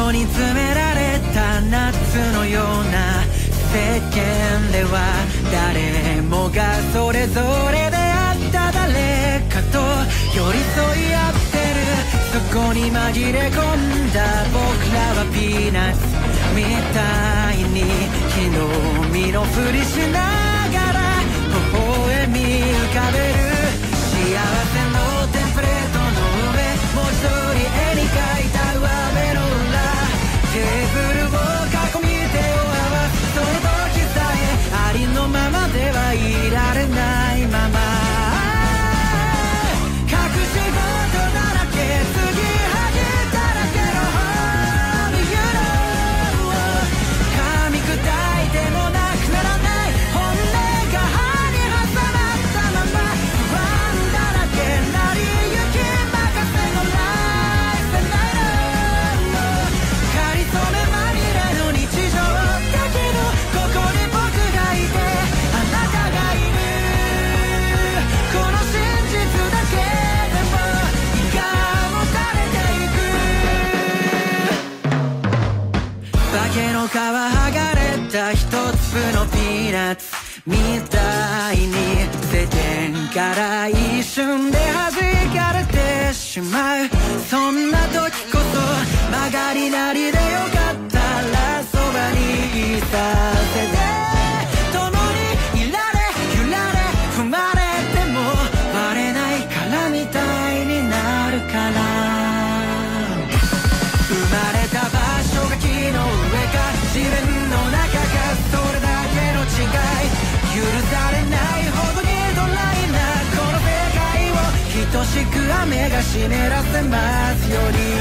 こに詰められた夏のような世間では誰もがそれぞれであった誰かと寄り添い合ってる。そこに紛れ込んだ僕らはピーナッツみたいに木の実のふりしながら微笑み浮かべる。幸せのテンプレートの上文字通り絵に描いた上目の裏テーブルを囲み手を合わすその時さえありのままではいられないまま隠し事だらけ継ぎはぎだらけの Home You know 噛み砕いてもなくならない本音が歯に挟まったまま不安だらけなりゆき任せのライフナイトかりそめまみれの日常だけどここに僕がいてあなたがいるこの真実だけでも胃がもたれていく化けの皮剥がれた一粒のピーナッツみたいに世間から一瞬で弾かれてしまう。そんな時こそ曲がりなりでよかったらそばにいさせて共にいられ揺られ踏まれてもバレないからみたいになるから生まれた場所が木の上か自分の中かそれだけの違い許されないほどにドライなこの世界を等しく雨が湿らせますように